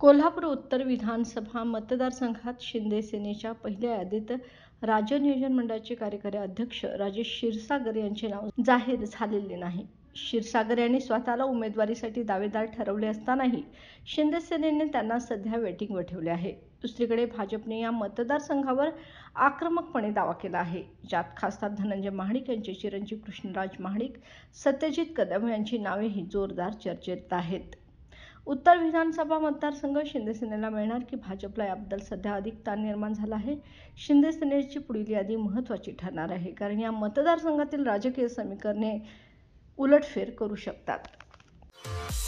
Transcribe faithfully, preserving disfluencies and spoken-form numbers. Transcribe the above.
कोल्हापूर उत्तर विधानसभा मतदारसंघात शिंदे सेनेच्या पहिल्या यादीत राज्य नियोजन मंडळाचे कार्यकारी अध्यक्ष राजेश क्षीरसागर यांचे नाव जाहीर झालेले नाही. क्षीरसागर यांनी स्वतःला उमेदवारीसाठी दावेदार ठरवले असतानाही शिंदे सेनेने त्यांना सध्या वेटिंगवर ठेवले आहे. दुसरीकडे भाजपने या मतदारसंघावर आक्रमकपणे दावा केला आहे, ज्यात खासदार धनंजय महाडिक यांचे चिरंजीव कृष्णराज महाडिक, सत्यजित कदम यांची नावेही जोरदार चर्चेत आहेत. उत्तर विधानसभा मतदारसंघ शिंदे सेनेला मिळणार की भाजपला, याबद्दल सध्या अधिक ताण निर्माण झाला आहे. शिंदे सेनेची पुढील यादी महत्त्वाची ठरणार आहे, कारण या मतदारसंघातील राजकीय समीकरणे उलटफेर करू शकतात.